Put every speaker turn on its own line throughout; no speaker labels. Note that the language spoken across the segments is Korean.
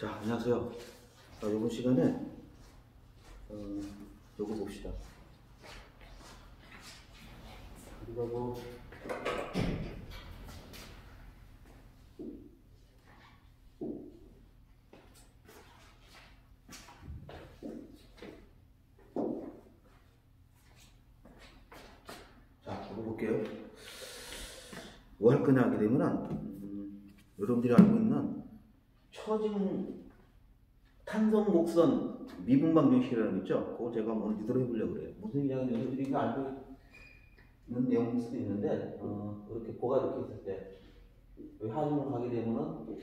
자, 안녕하세요. 이번 시간에 요거 봅시다. 우리가 자, 요거 볼게요. 뭐 할 거냐 하게 되면은 여러분들이 알고 있는 처진 탄성 곡선 미분방 정식이라는 거 있죠? 그거 제가 오늘 유도로 해보려고 그래요. 무슨 얘기냐면 여러분들이 알고 있는 내용일 수도 있는데 이렇게 고가 이렇게 있을 때 여기 하중을 가게 되면은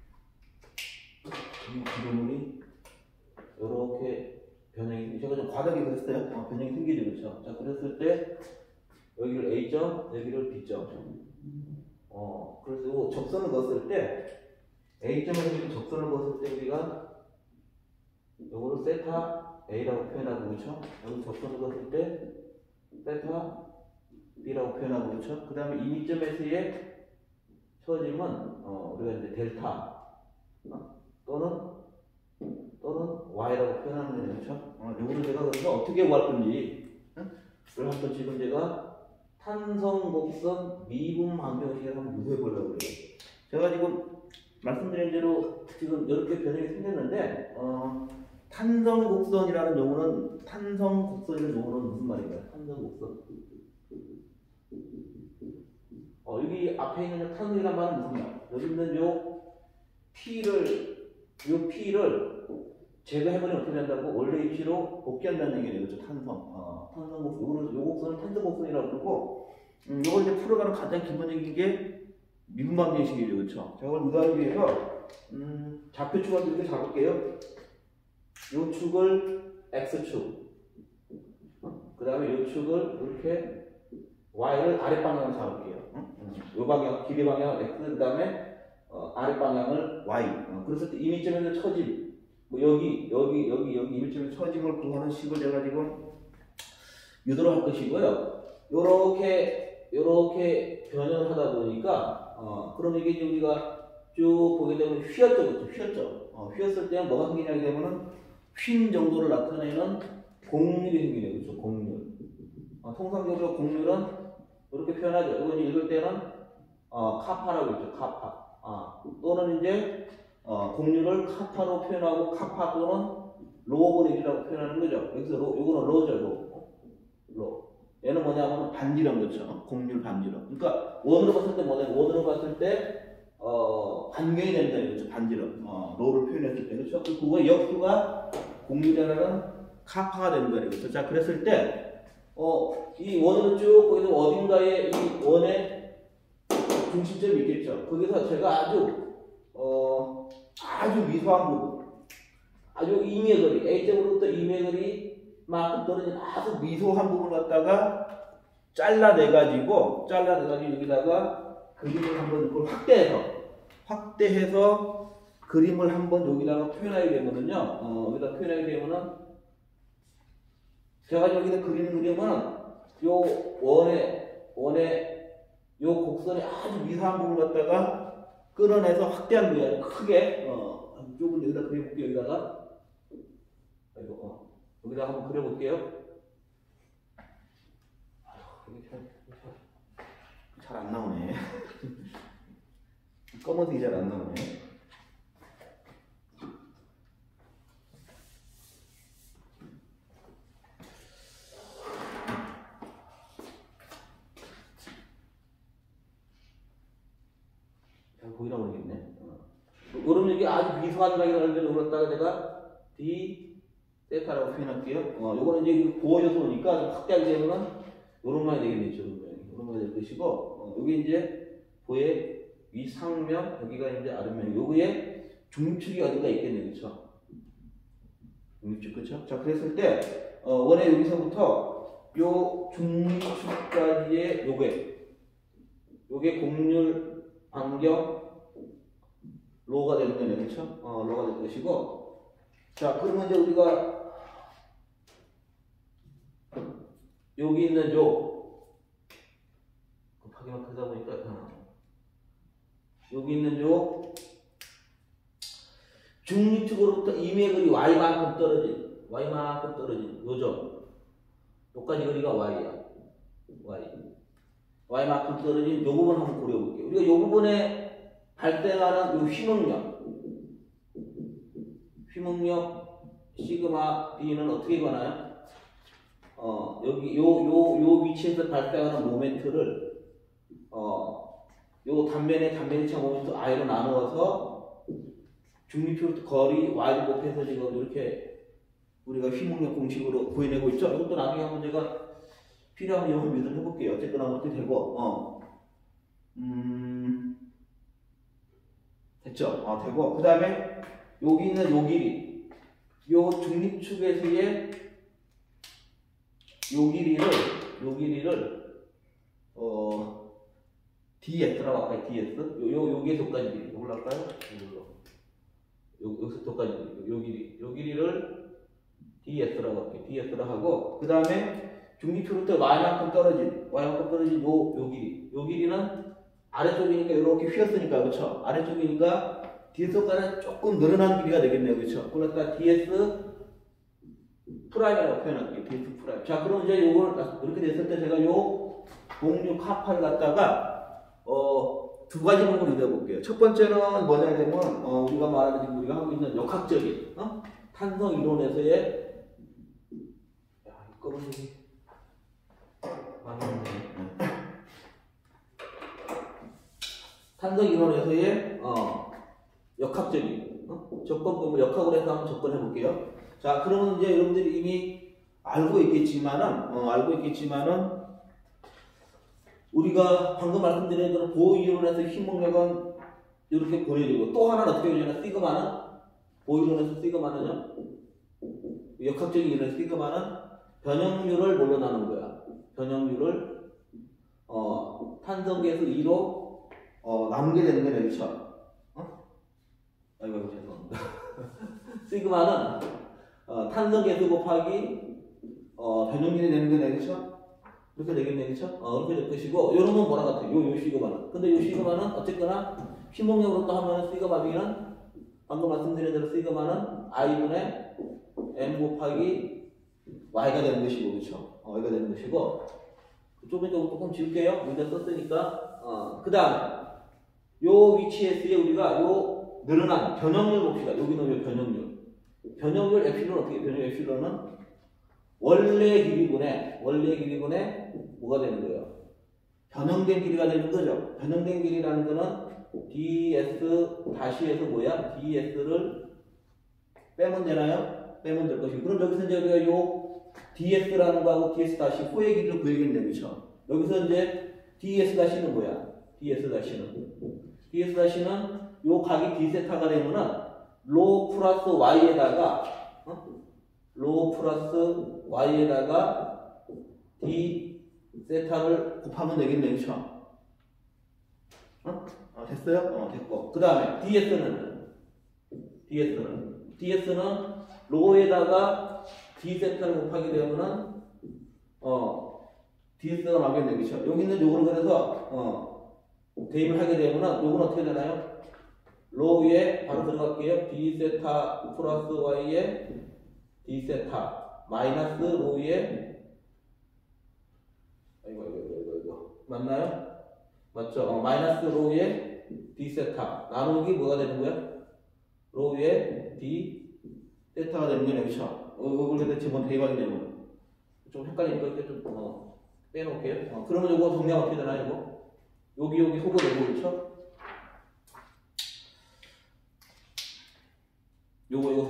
이 기름물이 이렇게 변형이, 제가 좀 과하게 그랬어요. 변형이 생기죠, 그렇죠? 자, 그랬을 때 여기를 A점, 여기를 B점. 그래서 접선을 그었을 때 A점에서 이렇게 접선을 그었을 때 우리가 요거를 세타 A라고 표현하고, 그렇죠? 여기 접선을 그었을 때 세타 B라고 표현하고, 그렇죠? 그 다음에 이미점에서의 처짐은 우리가 이제 델타 또는 Y라고 표현하는 거예요, 그렇죠? 요거를 제가 그래서 어떻게 구할 건지 그걸 한번 지금 제가 탄성 곡선 미분 방정식을 한번 유도해 보려고 그래요. 제가 지금 말씀드린 대로 지금 이렇게 변형이 생겼는데 탄성 곡선이라는 용어는, 탄성 곡선이라는 용어는 무슨 말인가요? 탄성 곡선. 여기 앞에 있는 탄성이란 말은 무슨 말? 여기 있는 요 P를 제거해버리면 어떻게 된다고? 원래 위치로 복귀한다는 얘기예요. 그렇죠? 탄성. 탄성 곡선. 요 곡선은 탄성 곡선이라고 그러고, 요걸 이제 풀어가는 가장 기본적인 게 미분방 정식이죠. 그렇죠? 제가 이걸 의도하기 위해서, 좌표축을 이렇게 잡을게요. 요 축을 X축. 그 다음에 요 축을 이렇게 Y를 아랫방향으로 잡을게요. 요 방향, 길이 방향 X, 그 다음에 아랫방향을 Y. 그랬을 때 이미점에서 처짐. 여기 이미점에서 처짐을 구하는 식을 제가 지금 유도를 할 것이고요. 요렇게 변형을 하다 보니까, 그럼 이게 우리가 쭉 보게 되면 휘었죠, 휘었죠. 휘었을 때는 뭐가 생기냐게 되면은 휜 정도를 나타내는 곡률이 생기네요, 그렇죠? 곡률. 통상적으로 곡률은 이렇게 표현하죠. 이건 읽을 때는 카파라고 있죠, 카파. 또는 이제 곡률을 카파로 표현하고 카파 또는 로그램이라고 표현하는 거죠. 여기서 요거는 로죠, 로. 얘는 뭐냐면 반지름, 그렇죠? 곡률 반지름. 그러니까 원으로 봤을 때 뭐냐면 원으로 봤을 때 반경이 된다, 그렇죠? 반지름. 로를 표현했을 때, 그렇죠? 그거의 역수가 곡률이라는 카파가 되는 거예요, 그렇죠? 자, 그랬을 때 이 원으로 쭉 보게 되면 어딘가에 이 원의 중심점이 있겠죠. 거기서 제가 아주 미소한 부분, 아주 이매거리, A점으로부터 이매거리 만큼 떨어진 아주 미소한 부분을 갖다가 잘라내가지고 여기다가 그림을 한번 이걸 확대해서 그림을 한번 여기다가 표현하게 되면은요, 여기다 표현하게 되면은, 제가 여기다 그리는 요 원의 요 곡선의 아주 미세한 부분을 갖다가 끌어내서 확대한 거예요. 크게. 조금 여기다 그려볼게요. 여기다 한번 그려볼게요. 잘 안 나오네. 검은색이 잘 안 나오네. 잘 보이나 모르겠네. 그러면 이게 아주 미소한 각이라는 데를 그렸다가 내가 D 세타라고 표현할게요. 요거는 이제 고어 요소니까 좀 확대하게 되면은 요런 말이 되겠네요. 요런 말이 될 것이고, 여기 이제 보의 위 상면, 여기가 이제 아랫면, 요거에 중립축이 어디가 있겠네요. 그쵸? 중립축, 그쵸? 자, 그랬을 때, 원래 여기서부터 요 중립축까지의 요게 곡률 반경 로가 되는 거네요. 그쵸? 로가 될 것이고, 자, 그러면 이제 우리가 여기 있는 급하게만 크다 보니까 여기 있는 중립축으로부터 임의 거리 y만큼 떨어진 요점 여기까지 거리가 y야. y만큼 떨어진 요 부분 한번 그려볼게요. 우리가 요 부분에 발생하는 요 휘목력 시그마 b는 어떻게 구하나요? 여기 요 위치에서 발생하는 모멘트를 요 단면의 차 모멘트 i로 나누어서 중립축으로부터 거리 y를 곱해서 지금 이렇게 우리가 휘목력 공식으로 구해내고 있죠. 이것도 나중에 한번 제가 필요하면 영어 미술 해볼게요. 어쨌거나 어떻게 되고, 됐죠? 되고, 그 다음에 여기 있는 요 길이, 요 중립축에서의 요 길이를 DS라고 할까요? DS? 여기에서까지 길이. 이걸로 할까요? 여기서까지 길이. 요 길이를 DS라고 할게요. DS라고 하고, 그 다음에 중립축으로부터 y만큼 떨어진 요 길이는 아래쪽이니까 이렇게 휘었으니까, 그렇죠? 아래쪽이니까 DS보다는 조금 늘어난 길이가 되겠네요, 그렇죠? 그러니까 DS 프라임이라고 표현할게요. DS 프라임. 자, 그럼 이제 요걸 이렇게 됐을 때 제가 요 동류 카파를 갖다가 두 가지 방법으로 이루어 볼게요. 첫 번째는 뭐냐 되면 우리가 말하는 지금 우리가 하고 있는 역학적인 탄성 이론에서의 검은색이 탄성 이론에서의 역학적인 접근법을 역학으로 해서 한번 접근해 볼게요. 자, 그러면 이제 여러분들이 이미 알고 있겠지만은 우리가 방금 말씀드린 대로 보호 이론에서 휘목력은 이렇게 보여지고 또 하나는 어떻게 보여지나 시그마는 보호 이론에서 시그마는요 역학적인 이론에서 시그마는 변형률을 뭘로 나누는 거야? 변형률을 탄성계수 2로 나누게 되는 거네, 그렇죠? 아이고 죄송합니다. 시그마는 탄성계수 곱하기 변형률이 되는 거네, 그렇죠? 그렇게 되겠네, 그렇죠? 그렇게 될 것이고, 요런 건 뭐라 같아요? 요 시그마는. 근데 요 시그마는 어쨌거나 휘목력으로 또 하면 시그마 b는 방금 말씀드린 대로 시그마는 i분의 m 곱하기 y가 되는 것이고, 그렇죠? y가 되는 것이고, 조금 지울게요. 문제 썼으니까. 그 다음에 요 위치에서의 우리가 요 늘어난 변형률 봅시다. 여기는 요 변형률. 변형률 에필론 어떻게? 변형 에필론은 원래 길이분의 뭐가 되는 거예요? 변형된 길이가 되는 거죠. 변형된 길이라는 거는 ds-에서 뭐야? ds를 빼면 되나요? 빼면 될 것이고. 그럼 여기서 이제 우리가 요 ds라는 거하고 ds-호의 길이를 구해야겠네, 그렇죠? 여기서 이제 ds-는 뭐야? ds-는 요 각이 d세타가 되면은 로 플러스 y에다가 d 세타를 곱하면 되겠네, 그렇죠? 됐어요? 됐고. 그 다음에 ds는 로에다가 d 세타를 곱하게 되면은 ds가 나오겠네, 그렇죠? 여기 있는 요거를 그래서 대입을 하게 되면은 요건 어떻게 되나요? 로 위에 바로 들어갈게요. d 세타 플러스 y에 d 세타 마이너스 로 위에 이거 맞나요? 맞죠? 마이너스 로 위에 d 세타 나누기 뭐가 되는 거야? 로 위에 d 세타가 되는 거네, 그렇죠? 이걸 지금 대입하게 되면 좀 헷갈리니까 이렇게 좀 빼놓을게요. 그러면 이거 정리가 어떻게 되나요? 이거 여기 소거 되고, 그렇죠? 요거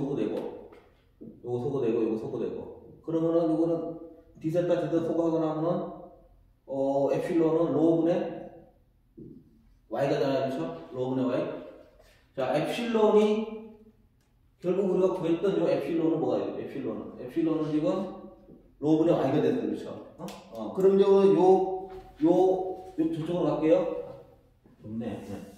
소거되고 그러면은 요거는 d세타 소거하고 나면은 에필론은 로분의 y가 되나요, 그렇죠? 로분의 y. 자, 에필론이 결국 우리가 구했던 요 에필론은 뭐가 돼요? 에필론은 지금 로분의 y가 됐어요, 그렇죠? 그럼 요 저쪽으로 갈게요. 좋네. 네.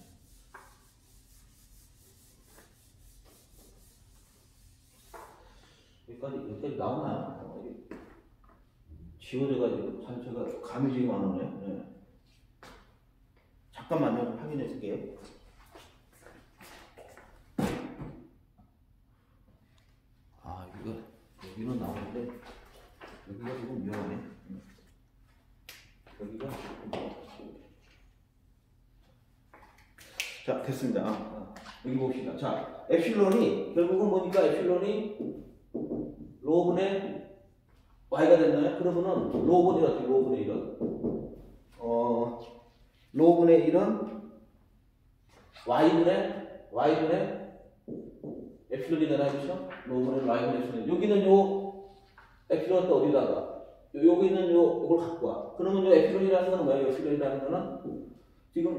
여기까지 나오나요? 지워져가지고 제가 감이 지금 안 오네. 네. 잠깐만요. 확인해 볼게요. 되는데 여기가 조금 위험하네. 여기가 자 됐습니다. 여기 봅시다. 자 엡실론이 결국은 뭐니까 엡실론이 로분의 y가 됐나요? 그러면은 로분의 어떻게 로분의 1은 로분의 1은 y분의 엡실론이 되나 그렇죠? 로분의 y분의 엡실론. 여기는 요 엡실론 또 어디다가 여기는 요걸 갖고 와. 그러면 요 엡실론이라는 거는 뭐예요? 엡실론이라는 거는 지금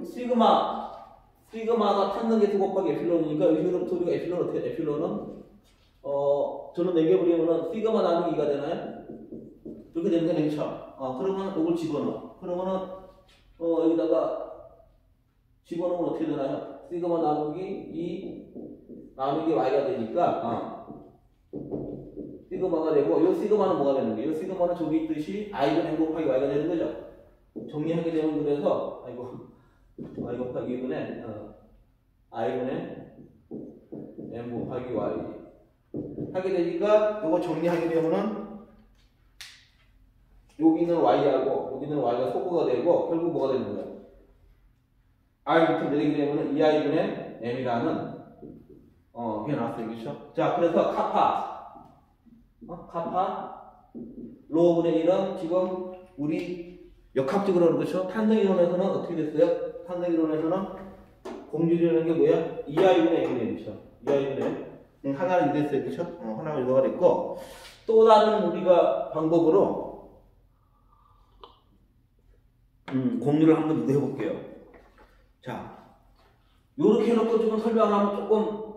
시그마가 탔는 게 2 곱하기 엡실론이니까 여기서부터 우리가 엡실론 어떻게 엡실론은 저는 매겨버리면은 시그마 나누기 2가 되나요? 그렇게 되는 게 냉차. 그러면 이걸 집어넣어. 그러면은 여기다가 집어넣으면 어떻게 되나요? 시그마 나누기 2 나누기 y가 되니까 시그마가 되고 이 시그마는 뭐가 되는 거예요? 이 시그마는 저기 있듯이 i분 n 곱하기 y가 되는 거죠. 정리하게 되면 그래서 y 곱하기 2분의 i분의 n 곱하기 y 하게 되니까 이거 정리하게 되면은 여기는 y하고 여기는 y가 소거가 되고 결국 뭐가 되는 거예요? i 밑에 내리게 되면은 2i분의 m이라는 이게 나왔어요. 그렇죠? 자, 그래서 카파 로분의 1은 지금 우리 역학적으로는 그렇죠? 탄성이론에서는 어떻게 됐어요? 탄성이론에서는 공률이라는 게 뭐야? 2i분의 m이 되죠. 2i분의 하나는 이랬어요. 그렇죠? 하나가 이거가 됐고 또 다른 우리가 방법으로 공률을 한번 유도해 볼게요. 자, 요렇게 해놓고 지금 설명하면 조금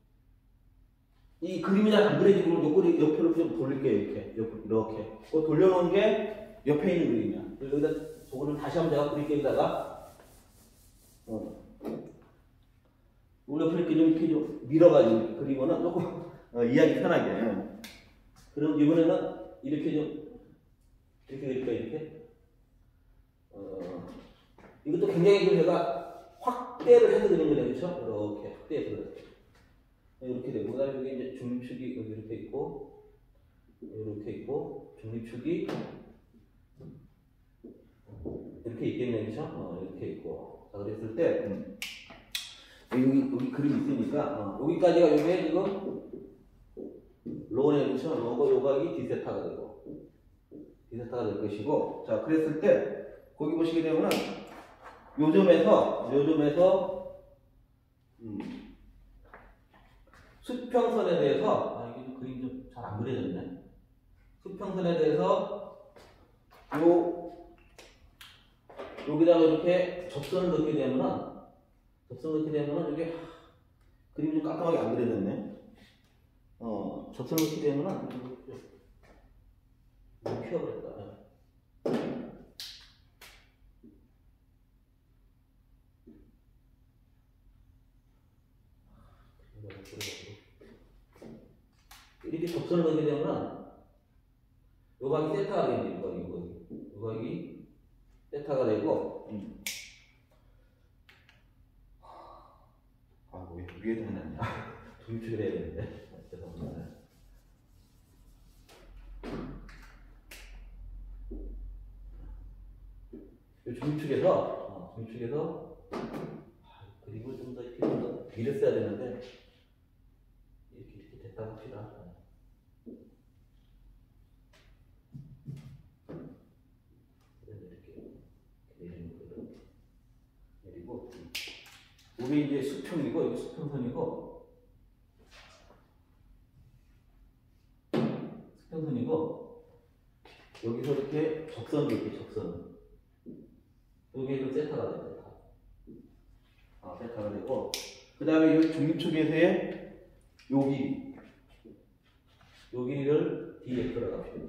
이 그림이 잘 안 그려지고 옆으로 좀 돌릴게요. 이렇게 돌려놓은 게 옆에 있는 그림이야. 여기다 저거를 다시 한번 제가 그릴게요. 여기다가 옆으로 이렇게 좀 밀어가지고 그리면은 조금 이해하기 편하게. 그럼 이번에는 이렇게 좀 이렇게 그릴까요? 이렇게 이것도 굉장히 제가 확대를 해서 그린 거예요. 그렇죠? 이렇게 확대해서 그렸어요. 이렇게 되고, 그 다음에 여기 이제 중립축이 여기 이렇게 있고, 중립축이 이렇게 있겠네요. 그쵸? 이렇게 있고. 자, 그랬을 때, 여기 그림이 있으니까, 여기까지가 요게 지금, 로네, 그쵸? 요각이 D세타가 되고, D세타가 될 것이고, 자, 그랬을 때, 거기 보시게 되면은, 요점에서, 수평선에 대해서 이게 그림 좀 잘 안 그려졌네. 수평선에 대해서 여기다가 이렇게 접선을 넣게 되면은 이게 그림이 좀 깔끔하게 안 그려졌네. 접선을 넣게 되면은 좀 피워버렸다. 이렇게 접선을 하게 되면 요각이 세타가 되는 거예요. 요각이 세타가 되고 왜 위에도 해놨냐. 중립축을 해야 되는데 죄송합니다. 이 중립축에서 그리고 좀 더 밀었어야 되는데 이렇게 됐다 봅시다. 내리고 여기 이제 수평이고 여기 수평선이고 여기서 이렇게 접선도 이렇게 접선 여기에도 세타가 돼요. 세타가 되고 그 다음에 이 중립축에서의 요 길이를 dx라고 합시다.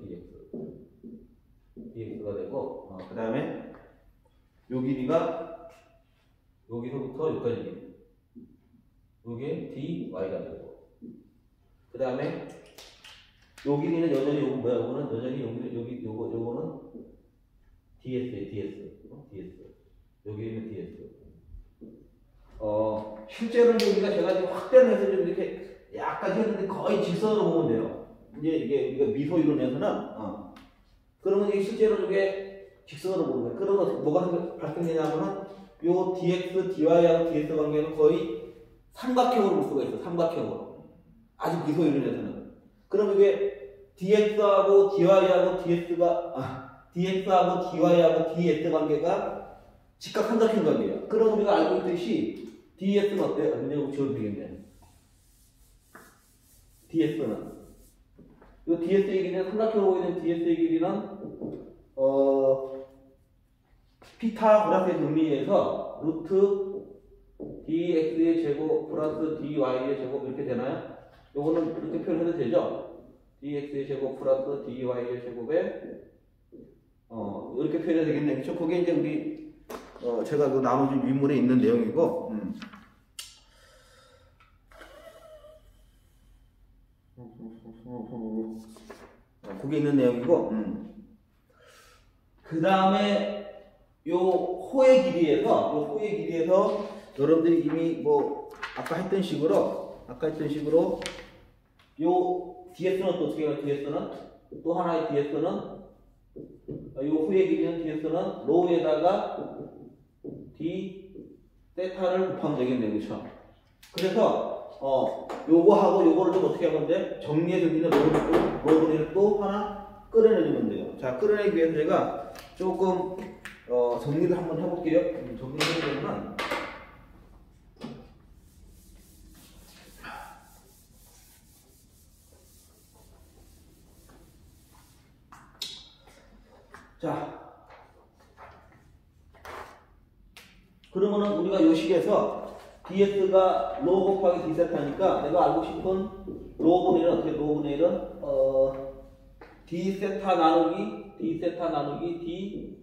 dx가 되고 그 다음에 요 길이가 여기서부터 여기까지 요게 dy가 되고 그 다음에 요 길이는 여전히 요거는 여전히 요거는 ds예요. ds 요 길이는 ds. 실제로는 여기가 제가 지금 확대를 해서 좀 이렇게 약간 했는데 거의 직선으로 보면 돼요. 이제 이게 우리가 미소 이론에서는 그러면 이게 실제로 이게 직선으로 보는 거예요. 그러면 뭐가 발생되냐면은 요 dx, dy하고 ds 관계는 거의 삼각형으로 볼 수가 있어. 삼각형으로. 아직 미소 이론에서는. 그럼 이게 dx하고 dy하고 dx하고 dy하고 ds 관계가 직각 삼각형 관계예요. 그럼 우리가 알고 있듯이 ds는 어때요? 그냥 지워도 되겠네. ds는 이 ds의 길이는 삼각형으로 보이는 ds의 길이는 피타고라스의 정리에서 루트 dx의 제곱 플러스 dy의 제곱 이렇게 되나요? 요거는 이렇게 표현해도 되죠? dx의 제곱 플러스 dy의 제곱에 이렇게 표현해도 되겠네요. 그렇죠? 그게 이제 우리 제가 그 나머지 윗물에 있는 내용이고 그게 있는 내용이고 그 다음에 요 호의 길이에서 여러분들이 이미 뭐 아까 했던 식으로 요 ds는 또 어떻게 해요? ds는 또 하나의 ds는 요 호의 길이는 ds는 로우에다가 d 세타를 곱하면 되겠네요. 그렇죠? 그래서 요거하고 요거를 좀 어떻게 하면 돼? 정리해서 우리는 로우분해를 또 하나 끌어내주면 돼요. 자, 끌어내기 위해서 제가 조금 정리를 한번 해볼게요. 정리를 해보면 자, 그러면은 우리가 요 식에서 ds가 로우 곱하기 d 세타니까 내가 알고 싶은 로우 분해는 어떻게 로우 분해는 d 세타 나누기 d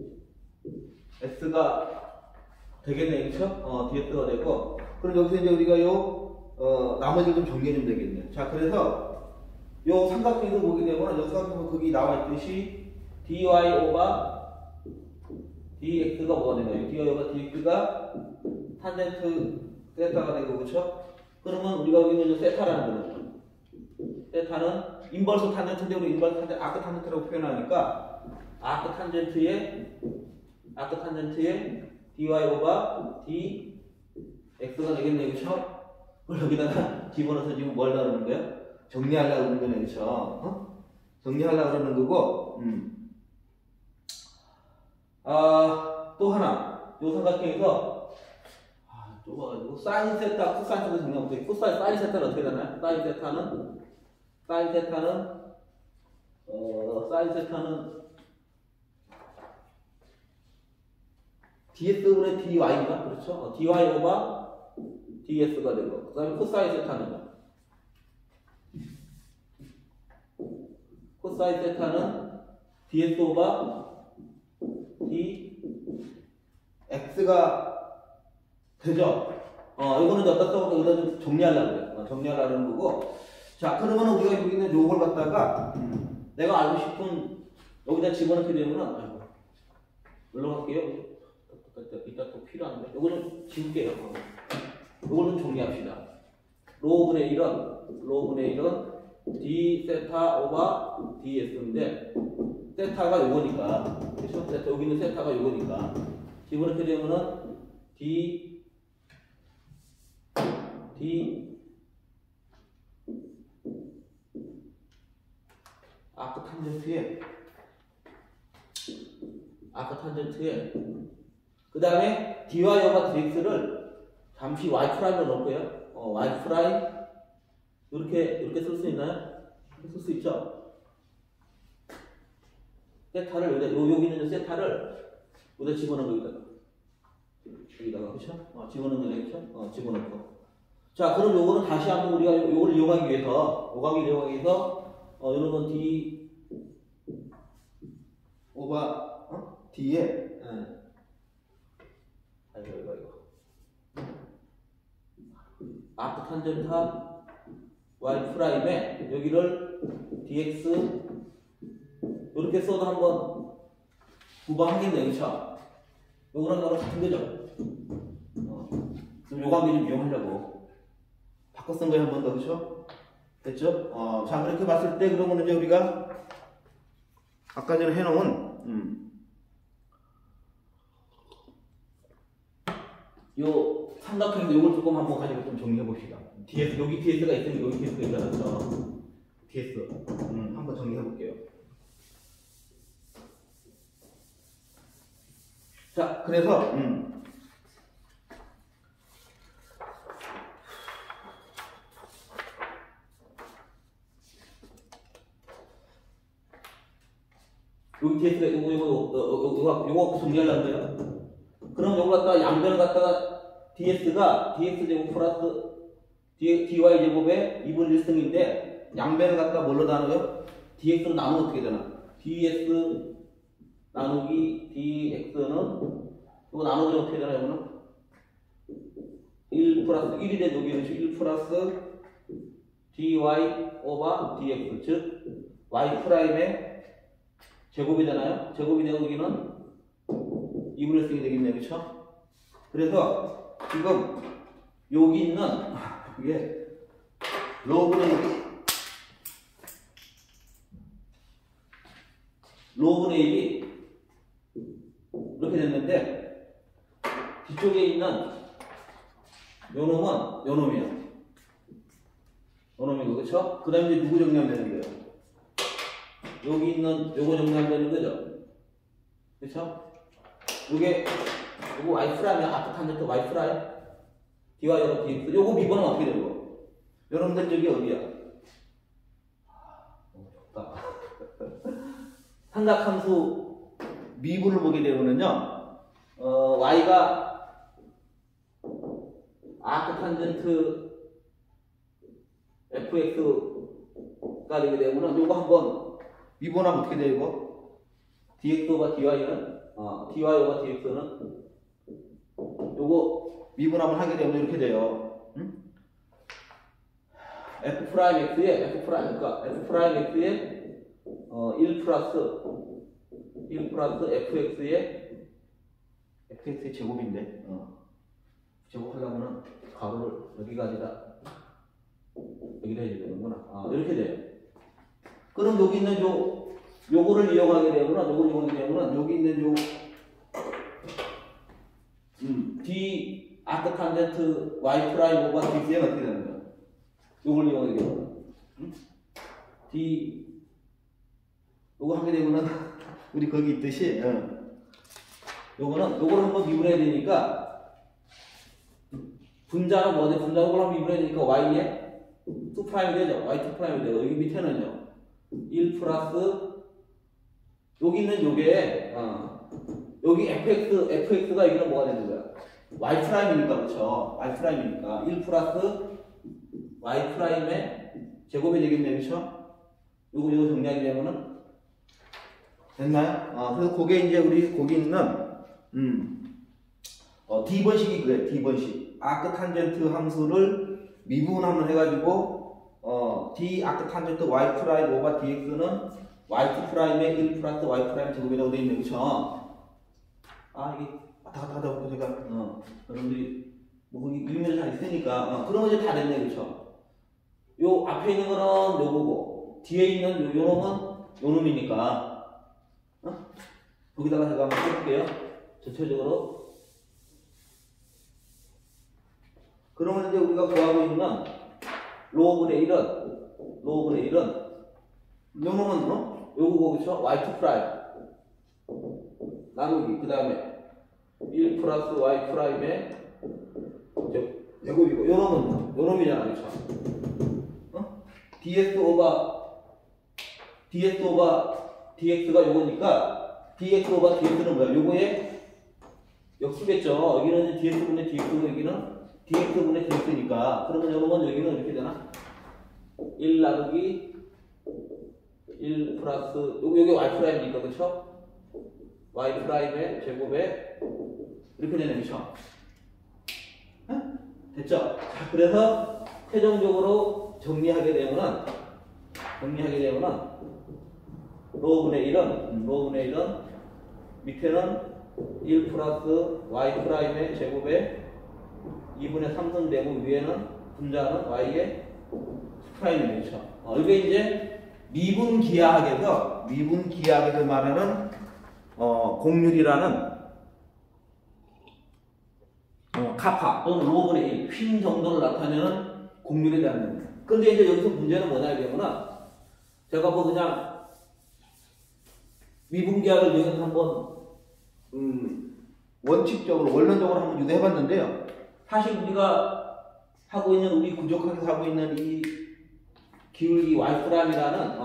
s가 되겠네. 그쵸? ds가 되고 그럼 여기서 이제 우리가 요 나머지를 좀 정리해주면 되겠네. 자, 그래서 요 삼각형에서 보게 되면 요 삼각형 거기 나와 있듯이 dy 오버 dx가 뭐가 되나요? dy 오버 dx가 탄젠트 세타가 되고, 그렇죠? 그러면 우리가 여기 있는 세타라는 거는 세타는 인버스 탄젠트인데 우리 인버스 탄젠트 아크 탄젠트라고 표현하니까 아크 탄젠트의 dy 오버 dx가 되겠네요. 그렇죠? 그걸 여기다가 집어넣어서 지금 뭘 나누는 거야? 정리하려고 그러는 거네. 그렇죠? 정리하려고 그러는 거고 또 하나 요 삼각형에서 좁아가지고 사인 세타, 코사인 세타 정리하면 돼. 사인 세타는 어떻게 되나요? 사인 세타는 ds분의 dy인가? 그렇죠? dy 오버 ds가 되고 그 다음에 코사인 세타는 ds 오버 dx가 되죠? 이거는 어디다 써서 여기다 좀 정리하려고 그래. 정리하려는 거고. 자, 그러면 우리가 여기 있는 요걸 갖다가 내가 알고 싶은 여기다 집어넣게 되면은 올라갈게요. 이따 또 필요한데. 요거 좀 지울게요. 요걸 좀 정리합시다. 로우분의 1은 d 세타 오버 ds인데 세타가 요거니까. 그렇죠? 세타, 여기 있는 세타가 요거니까. 집어넣게 되면은 d 아크 탄젠트에 그 다음에 dy 오버 dx를 잠시 y 프라임으로 넣을게요. y 프라임 이렇게 쓸 수 있나요? 이렇게 쓸 수 있죠. 세타를 여기 있는 세타를 여기다 집어넣은 여기다가 그렇죠? 집어넣는 거네. 그렇죠? 집어넣고. 자, 그럼 요거는 다시 한번 우리가 요거를 이용하기 위해서 이런 건 d 오버 d에 아크 탄젠타 y 프라임에 여기를 dx 이렇게 써도 한번 구방하겠네요. 그렇죠? 요거랑 요거랑 같은 거죠? 좀 요 관계 좀 이용하려고 바꿔 쓴 거에 한 번 더. 그렇죠? 됐죠? 자, 그렇게 봤을 때 그러면 이제 우리가 아까 전에 해놓은 요 삼각형인데 요걸 조금 한번 가지고 좀 정리해 봅시다. DS, 여기 DS가 있으면 여기 DS가 있잖아요. DS. 한번 정리해 볼게요. 자, 그래서 여기 DS가 요거 정리하려고요. 그럼 요거 갖다가 양변을 갖다가 DS가 DS 제곱 플러스 DY 제곱의 2분의 1승인데 양변을 갖다가 뭘로 나눠요? DX로 나누면 어떻게 되나? DS 나누기 DX는 이거 나누면 어떻게 되나? 이거는 1 플러스 1이 된 여기는 1 플러스 DY 오버 DX 즉 Y 프라임의 제곱이잖아요. 제곱이 되고 여기는 2분의 1승이 되겠네요. 그렇죠? 그래서 지금 여기 있는 이게 로그는 로그는 1이 이렇게 됐는데 뒤쪽에 있는 요 놈은 요 놈이에요. 요 놈이고 그렇죠? 그 다음에 이제 누구 정리하면 되는 거예요? 여기 있는 요거 정리하면 되는 거죠? 그렇죠? 요거 Y 프라임이야. 앞에 탄젠트 Y 프라임 DY 요거 DX 요거 미분은 어떻게 되고? 여러분들 저기 어디야? 너무 좋다. 삼각함수 미분을 보게 되면은요, Y가 아크 탄젠트 FX가 되게 되면은 요거 한번 미분하면 어떻게 되고? DX 오버 DY는 DY 오버 DX는 요거 미분함을 하게 되면 이렇게 돼요. F 프라임 X에 F 프라임 그러니까 F 프라임 X에 1 플러스 FX의 제곱인데 제곱하려면은 가로를 여기가 아니라 여기다 해야 되는구나. 이렇게 돼요. 그럼 여기 있는 요거를 이용하게 되면은 여기 있는 요 D 아크 탄젠트 Y 프라임 오버 DX는 어떻게 되는 거야? 요걸 이용하게 되면 D 요거 하게 되면은 우리 거기 있듯이 요거를 한번 미분해야 되니까 분자는 뭐지? 분자는 걸 한번 미분해야 되니까 Y에 2'이 되죠. Y2'이 되고 여기 밑에는요 1 플러스 여기 있는 요게 여기 fx가 여기는 뭐가 되는 거야? y 프라임이니까 그렇죠? y 프라임이니까 1 플러스 y 프라임의 제곱이 되겠네요, 그렇죠? 요거 정리하게 되면은 됐나요? 그래서 그게 이제 우리 거기 있는 D번식이 그래. D번식 아크 탄젠트 함수를 미분함을 해가지고 D 아크 탄젠트 y 프라임 오버 dx는 y2 프라임의 1 플러스 y 프라임 제곱이라고 되어 있네, 그쵸? 이게 왔다 갔다 하다 보니까 제가 여러분들이 뭐 거기 유명이 잘 있으니까 그런 거 이제 다 됐네, 그쵸? 요 앞에 있는 거는 요거고 뒤에 있는 요 놈은 요 놈이니까 거기다가 제가 한번 해볼게요. 전체적으로. 그러면 이제 우리가 구하고 있는 로그분의 1은 요 놈은 요거고 그쵸? y2 프라임 나누기 그 다음에 1 플러스 y 프라임의 제곱이고 요 놈이잖아, 그쵸? ds 오버 dx가 요거니까 dx 오버 dx는 뭐야? 요거의 역수겠죠. 여기는 dx분의 dx고 여기는 dx분의 dx니까 그러면 요놈은 여기는 이렇게 되나? 1 나누기 1 플러스 요게 y 프라임이니까 그쵸? y 프라임의 제곱에 이렇게 되는 거죠. 됐죠? 자, 그래서 최종적으로 정리하게 되면은 로분의 1은 밑에는 1 플러스 y 프라임의 제곱에 2분의 3승 되고 위에는 분자는 y의 프라임이 그렇죠. 이게 이제 미분기하학에서 말하는 공률이라는 카파 또는 로그의 휜 정도를 나타내는 공률에 대한 겁니다. 근데 이제 여기서 문제는 뭐냐 이러면은 제가 뭐 그냥 미분기하학을 여기서 한번 원칙적으로 원론적으로 한번 유도해봤는데요. 사실 우리가 하고 있는 우리 구족학에서 하고 있는 이 기울기 Y'이라는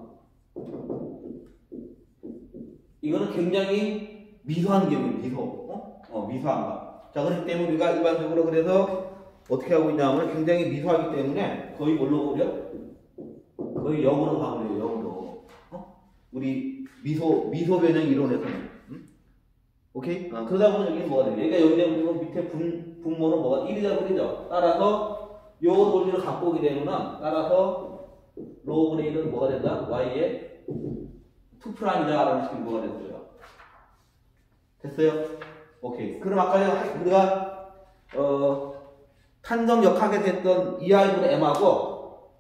이거는 굉장히 미소한 기업이에요. 미소한 거. 자, 그렇기 때문에 우리가 일반적으로 그래서 어떻게 하고 있냐면 굉장히 미소하기 때문에 거의 뭘로 그려? 거의 0으로 가버려요. 0으로. 우리 미소 변형 이론에서는. 오케이? 그러다 보면 여기는 뭐가 돼요? 여기가 여기 되면 밑에 분모는 뭐가 1이 되버리죠. 따라서 요 논리를 갖고 오게 되면 따라서 로그의 1은 뭐가 된다? y의 2'이다라는 식으로 뭐가 됐어요. 됐어요? 오케이. 그럼 아까 우리가 탄성 역학에서 했던 2i분의 m하고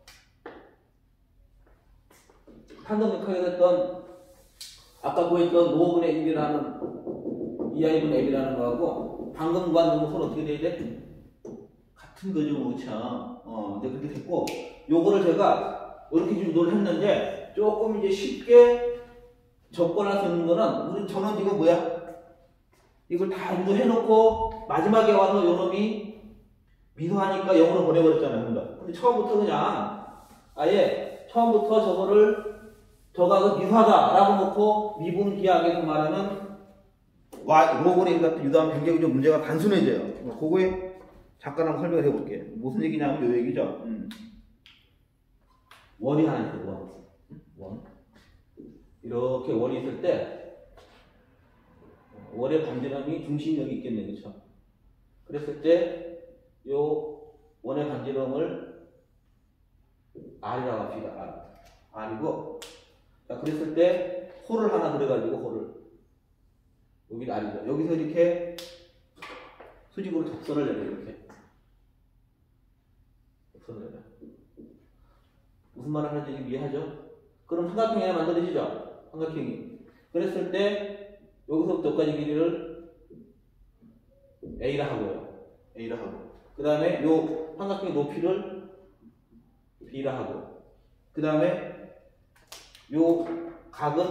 탄성 역학에서 했던 아까 구했던 로그의 1이라는 2i분의 m이라는 거하고 방금 구한 놈은 어떻게 돼야 돼? 같은 거죠, 그렇죠? 이제 그렇게 됐고 요거를 제가 이렇게 좀 유도를 했는데 조금 이제 쉽게 접근할 수 있는 거는 저는 지금 뭐야? 이걸 다 유도해놓고 마지막에 와서 요놈이 미소하니까 0으로 보내버렸잖아요. 근데 처음부터 그냥 아예 처음부터 저가 미소하다라고 놓고 미분기하학에서 말하는 로그의 같은 유도하면 굉장히 좀 문제가 단순해져요. 그거에 잠깐 한번 설명을 해볼게요. 무슨 얘기냐면 요 얘기죠. 원이 하나 있어요. 원. 이렇게 원이 있을 때 원의 반지름이 중심력이 있겠네, 그렇죠? 그랬을 때 요 원의 반지름을 R이라고 합시다. R이고, 자, 그랬을 때 호를 하나 그려가지고 호를 여기 R이죠. 여기서 이렇게 수직으로 접선을 내려 이렇게 접선을 내려. 무슨 말을 하는지 이해하죠? 그럼 삼각형이 하나 만들어지죠? 삼각형이. 그랬을 때 여기서부터 여기까지 길이를 A라 하고요. A라 하고. 그 다음에 요 삼각형의 높이를 B라 하고. 그 다음에 요 각은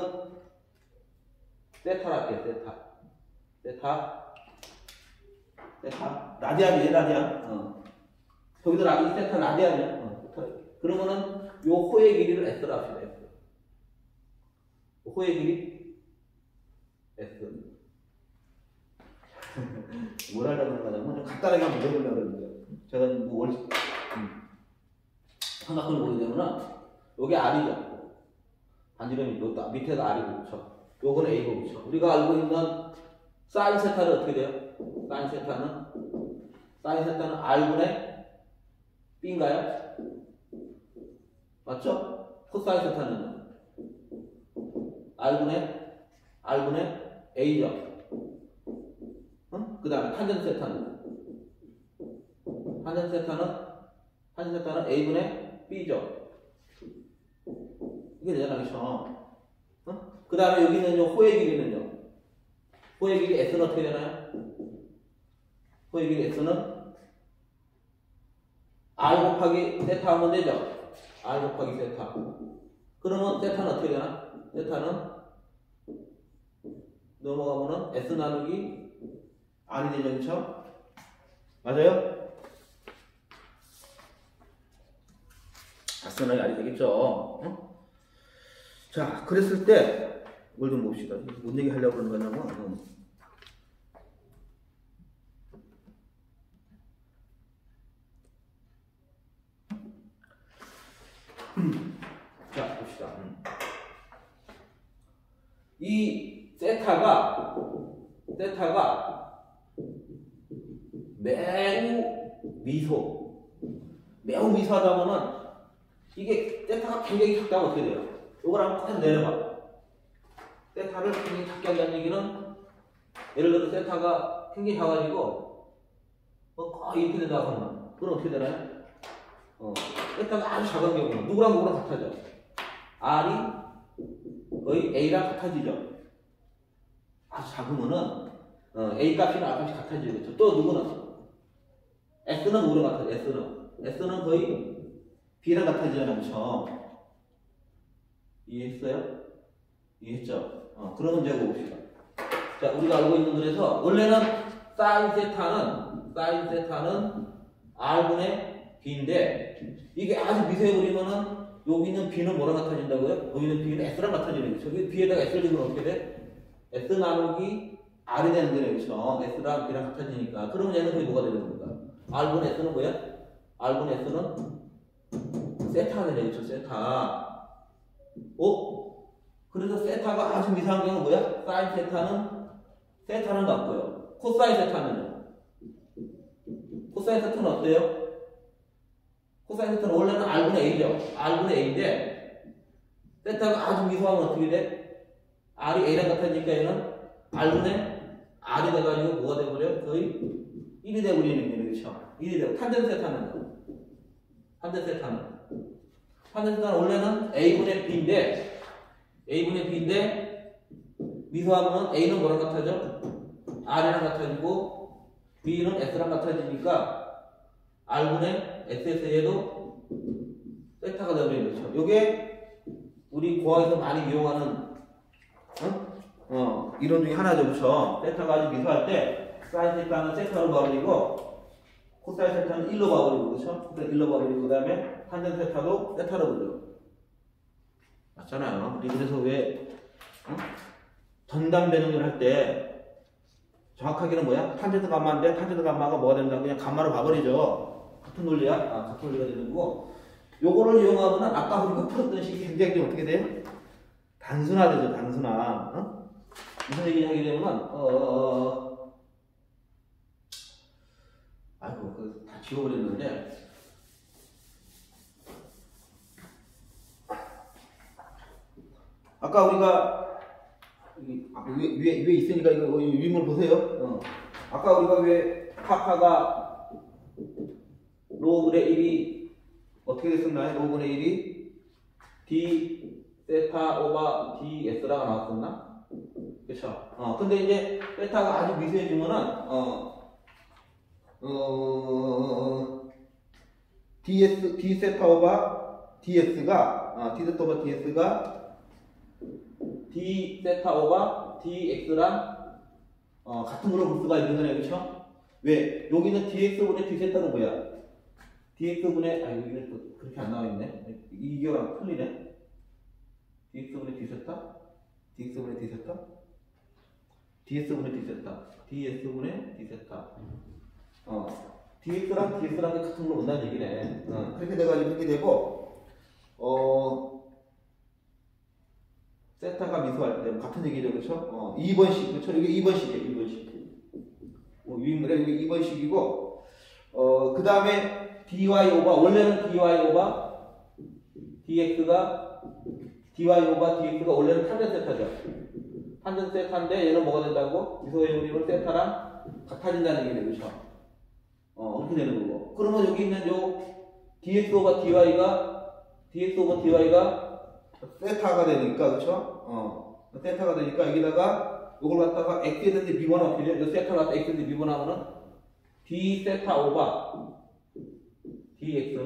세타라 할게요. 세타. 라디안이에요, 라디안. 저기도 세타 라디안이야. 그러면은 요 호의 길이를 S라 합시다. S. 호의 길이 S. 뭘 하려고 하는 거냐면 좀 간단하게 한번 해보려고 그러는데요. 제가 뭐 원칙 삼각형을 보게 되면은 여기 R이죠. 반지름이 여기다 밑에도 R이고 그렇죠. 요거는 A고 그렇죠. 우리가 알고 있는 사인 세타는 어떻게 돼요? 사인 세타는 R분의 B인가요? 맞죠? 코사인 세타는 R분의 A죠. 그 다음에 탄젠트 세타는 A분의 B죠. 이게 되잖아, 그쵸? 그 다음에 여기 있는 호의 길이는요. 호의 길이 S는 어떻게 되나요? 호의 길이 S는 R 곱하기 세타 하면 되죠? R 곱하기 세타. 그러면 세타는 어떻게 되나? 세타는 넘어가면은 S 나누기 R이 되죠, 그쵸? 맞아요? S 나누기 R이 되겠죠? 자, 그랬을 때, 이걸 좀 봅시다. 뭔 얘기 하려고 그러는 거냐면, 자, 봅시다. 이 세타가 매우 미소하다면은 이게 세타가 굉장히 작다면 어떻게 돼요? 이걸 한번 꼭 내려봐. 세타를 굉장히 작게 한다는 얘기는 예를 들어 세타가 굉장히 작아지고 거의 이렇게 된다고 하면 그럼 어떻게 되나요? 세타가 아주 작은 경우는 누구랑 누구랑 같아져. R이 거의 A랑 같아지죠. 아주 작으면은 A 값이나 R 값이 같아지죠. 그렇죠? 또 누구는 S는 누구랑 같아져. S는 거의 B랑 같아지잖아요. 그렇죠? 이해했어요? 이해했죠? 그러면 이제 봅시다. 자, 우리가 알고 있는 그래서 원래는 사인 세타는 R분의 B인데 이게 아주 미세해 버리면은 여기는 B는 뭐랑 같아진다고요? 여기는 B는 S랑 같아지는 거죠. 저기 B에다가 S를 주면 어떻게 돼? S 나누기 R이 되는 거예요. 그렇죠? S랑 B랑 같아지니까. 그러면 얘는 거의 뭐가 되는 겁니까? R분의 S는 뭐야? R분의 S는 세타가 되네. 그렇죠? 세타. 그래서 세타가 아주 미세한 경우는 뭐야? 사인 세타는 같고요. 코사인 세타는요? 코사인 세타는 어때요? 코사인 세타는 원래는 R분의 A죠. R분의 A인데 세타가 아주 미소하면 어떻게 돼? R이 A랑 같아지니까 얘는 R분의 R이 돼가지고 뭐가 돼버려? 거의 1이 돼버리는 거예요. 그렇죠? 1이 되고 탄젠 세타는 원래는 A분의 B인데 미소하면 A는 뭐랑 같아져? R이랑 같아지고 B는 S랑 같아지니까 R분의 SS에도 세타가 되어버리는 거죠. 요게 우리 고학에서 많이 이용하는 이론 중에 하나죠. 그렇죠? 세타가 아주 미소할 때 사인 세타는 세타로 봐버리고 코사인 세타는 1로 봐버리고 그렇죠? 1로 봐버리고 그 다음에 탄젠 세타도 세타로 보죠. 맞잖아요. 그래서 왜 전담 배능을 할 때 정확하게는 뭐야? 탄젠트 감마인데 탄젠트 감마가 뭐가 된다고 그냥 감마로 봐버리죠. 같은 논리야? 같은 논리가 되는 거고 요거를 이용하면 아까 우리가 풀었던 식이 굉장히 좀 어떻게 돼요? 단순화되죠. 단순화. 무슨 얘기 하게 되면 아이고 그 다 지워버렸는데 아까 우리가 위에 있으니까 이거 위물 보세요. 아까 우리가 왜 파파가 로그의 1이 어떻게 됐었나요? 로그의 1이 d 세타 오바 ds라고 나왔었나? 그쵸? 근데 이제 세타가 아주 미세해지면은 d 세타 오바 ds가 d 세타 오바 dx랑 같은 걸로 볼 수가 있는 거네요. 그쵸? 왜? 여기는 dx분의 d 세타는 뭐야? dx분의 여기는 또 그렇게 안 나와 있네. 이거랑 틀리네. dx분의 d 세타 ds분의 d 세타 dx랑 ds랑 같은 걸로 본다는 얘기네. 그렇게 돼가지고 이렇게 되고 세타가 미소할 때 같은 얘기죠. 그렇죠? 2번식. 그렇죠? 이게 2번식이에요. 위인물에 이게 2번식이고 그 다음에 dy 오바 원래는 dy 오바 dx가 원래는 탄젠 세타죠. 탄젠 세타인데 얘는 뭐가 된다고? 미소의 요리는 세타랑 같아진다는 얘기네요. 그렇죠? 그렇게 되는 거고. 그러면 여기 있는 요 dx 오바 dy가 세타가 되니까, 그쵸? 세타가 되니까, 여기다가, 요걸 갖다가 x에 대해서 미분하면 어떻게 돼요? 요 세타가 갖다 x에 대해서 미분하면은, d 세타 오바 dx는,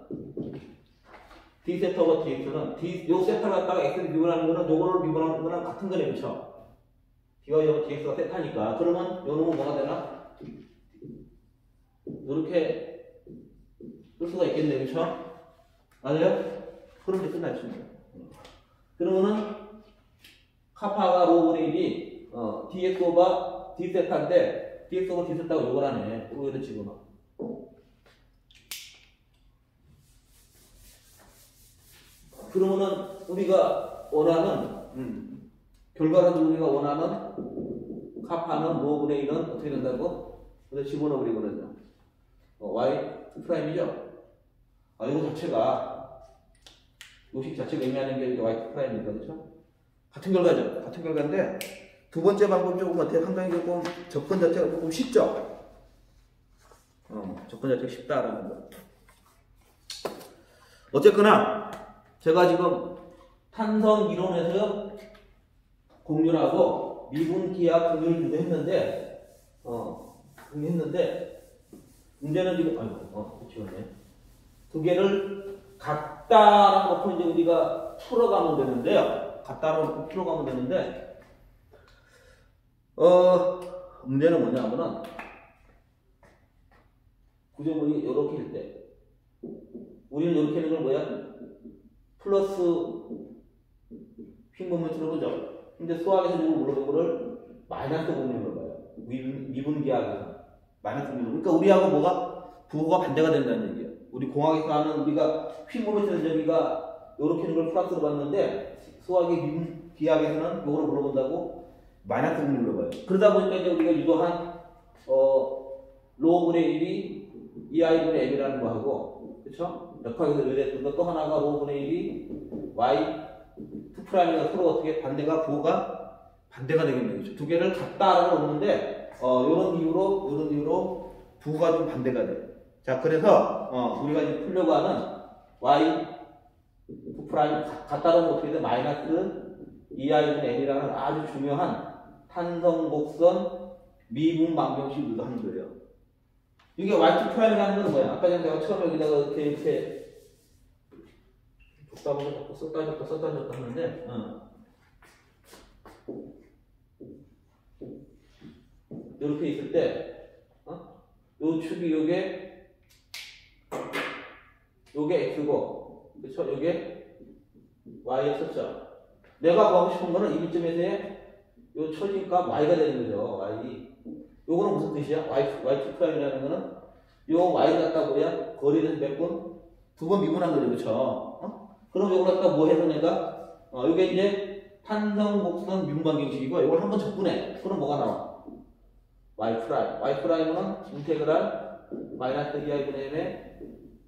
요 세타를 갖다가 x에 대해서 미분하는 거는, 요거를 미분하는 거랑 같은 거네, 그쵸? d와 dx가 세타니까. 그러면, 요 놈은 뭐가 되나? 요렇게, 쓸 수가 있겠네, 그쵸? 맞아요? 그럼 이제 끝났습니다. 그러면은 카파가 로그의 1이 dx 오바 d 세타인데 dx 오바 d 세타가 요걸 하네. 여기다 집어넣어. 그러면은 우리가 원하는 결과는 우리가 원하는 카파는 로그의 1은 어떻게 된다고? 여기다 집어넣어 버리거든요. y 프라임이죠. 이거 자체가 요식 자체가 의미하는 게 y 프라임입니다. 그렇죠? 같은 결과죠. 같은 결과인데 두 번째 방법이 조금 어때요? 상당히 조금 접근 자체가 조금 쉽죠? 접근 자체가 쉽다라는 거. 어쨌거나 제가 지금 탄성 이론에서 공률하고 미분 기하 공률도 했는데 문제는 지금 지웠네. 두 개를 같다라고 놓고 이제 우리가 풀어가면 되는데요. 같다라고 놓고 풀어가면 되는데 문제는 뭐냐면은 구조물이 이렇게 일 때 우리는 이렇게 하는 걸 뭐야? 플러스 핀 모멘트로 보죠. 근데 수학에서 이걸 물어본 거를 마이너스 공률로 봐요. 미분 기하에서 마이너스 공률. 그러니까 우리하고 뭐가 부호가 반대가 된다는 얘기예요. 우리 공학에서 하는 우리가 핀 모멘트는 저기가 이렇게 하는 걸 플러스로 봤는데 수학의 미분 기하에서는 이거를 물어본다고 마이너스 공률로 봐요. 그러다 보니까 이제 우리가 유도한 로우분의 1이 2i분의 m이라는 거 하고, 그쵸? 역학에서 의뢰했던 거 또 하나가 로우분의 1이 y 2'이가 서로 어떻게 부호가 반대가 되겠네요. 그쵸? 두 개를 같다라고 놓는데, 요런 이유로 부호가 좀 반대가 돼요. 자, 그래서, 우리가 이제 풀려고 하는 y 2' 같다라고 놓으면 어떻게 돼? 마이너스 2i분의 m이라는 아주 중요한 탄성곡선 미분 방정식 유도하는 거예요. 이게 y2'이라는 건 뭐야? 아까 전에 내가 처음에 여기다가 이렇게 줬다 보고 썼다 줬다 하는데, 이렇게 있을 때, 요 축이 요게 x고, 그쵸? 요게 y였었죠. 내가 구하고 싶은 거는 이 비점에서의 요 처진값 y가 되는 거죠. y. 요거는 무슨 뜻이야? y2'이라는 거는 요 y를 갖다 뭐야? 거리에서 몇 번? 두 번 미분한 거죠. 그쵸? 그럼 요걸 갖다 뭐 해서 내가 요게 이제 탄성곡선 미분 방정식이고 요걸 한번 접근해. 그럼 뭐가 나와? y'. y'은 인테그랄 마이너스 2i분의 m에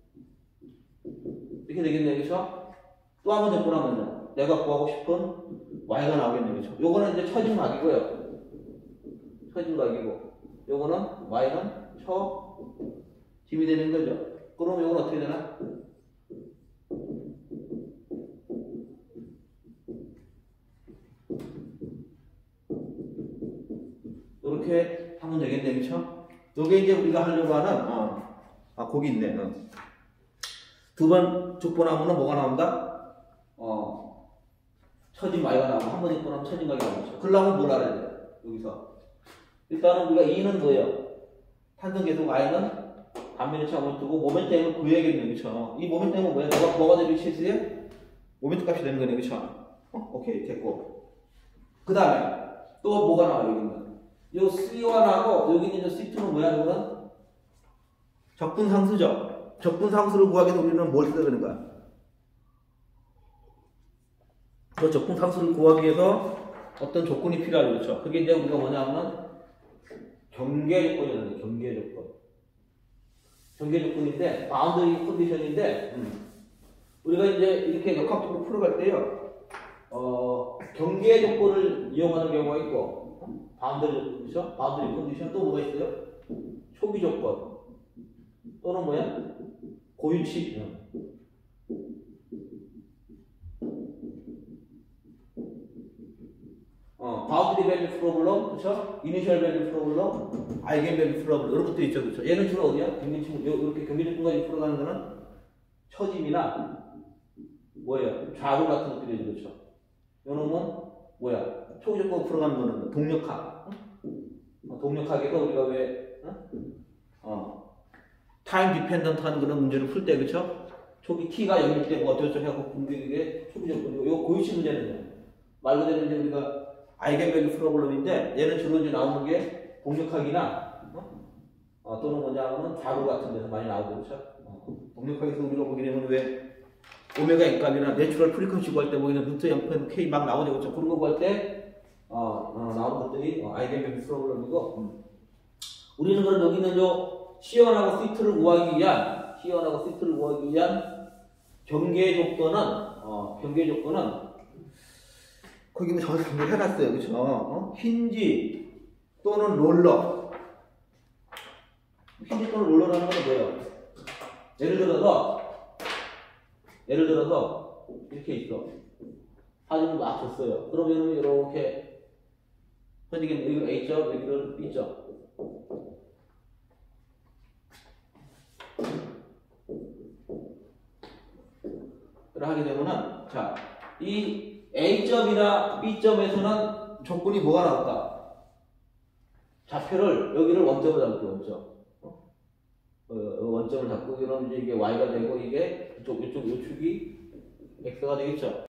이렇게 되겠네. 그쵸? 또 한 번 접근하면요. 내가 구하고 싶은 y가 나오겠네. 그쵸? 요거는 이제 처진각이고요. 처진각이고 요거는 y는 처짐이 되는 거죠. 그럼 요건 어떻게 되나? 이렇게 하면 되겠네. 그쵸? 요게 이제 우리가 하려고 하는 거기 있네. 두 번 족분하면은 뭐가 나온다? 처진 y가 나오고 한 번 족분하면 처진각이 나오죠. 그러려면 뭘 알아야 돼? 여기서 일단은 우리가 2는 뭐예요? 탄성계속 y는 반면에 차고 두고 모멘텀을 구해야겠네. 그쵸? 이 모멘텀은 뭐야? 뭐가 되는 위치에 모멘트 값이 되는 거네. 그쵸? 오케이, 됐고. 그 다음에 또 뭐가 나와요? 여기는 요 C1하고 여기 있는 C2는 뭐야? 이거는 적분상수죠. 적분상수를 구하기 위해서 우리는 뭘 써야 되는 거야? 그 적분상수를 구하기 위해서 어떤 조건이 필요하죠. 그렇죠? 그게 이제 우리가 뭐냐면 경계조건이라는 경계조건. 경계조건인데 바운더리 컨디션인데 우리가 이제 이렇게 역학적으로 풀어갈 때요. 경계조건을 이용하는 경우가 있고 바운더리 조건, 그렇죠? 바운더리 컨디션 또 뭐가 있어요? 초기조건 또는 뭐야? 고유치. 바운드리 밸류 프로블럼, 그쵸? 이니셜 밸류 프로블럼, 아이겐 밸류 프로블럼, 이런 것도 있죠, 그쵸? 얘는 주로 어디야? 이렇게 경계조건까지 풀어가는 거는 처짐이나, 뭐예요? 좌우 같은 것들이죠, 그쵸? 요 놈은, 뭐야? 초기조건 풀어가는 거는 동력학. 동력학에서 우리가 왜, 타임 디펜던트 하는 그런 문제를 풀 때, 그쵸? 초기 t가 0일 때 뭐 어쩌고저쩌고 해갖고 분명하게 초기조건이고, 요 고유치 문제는요. 말 그대로 이제 우리가 아이겐밸류 프로블럼인데 얘는 주로 이제 나오는 게 동력학이나 또는 뭐냐면은 좌우 같은 데서 많이 나오고 그렇죠. 동력학에서 우리가 보게 되면 왜 오메가 N값이나 내추럴 프리퀀시 구할 때 보이는 루트 0.k K 막 나오죠. 그렇죠. 그런 거 구할 때 나오는 것들이 아이겐밸류 프로블럼이고 우리는 그럼 여기 있는 요 C1하고 C2를 구하기 위한 경계 조건은 거기는 정확히 정리를 해놨어요. 그쵸? 힌지 또는 롤러. 힌지 또는 롤러라는 건 뭐예요? 예를 들어서 예를 들어서 이렇게 있어. 사진을 막 줬어요. 그러면은 이렇게 선생님 여기는 A점, 여기는 B점. 하게 되면은 자, 이 A점이나 B점에서는 조건이 뭐가 나올까? 좌표를 여기를 원점으로 잡고 원점. 원점을 잡고 이러면 이제 이게 Y가 되고 이게 이쪽 요축이 X가 되겠죠.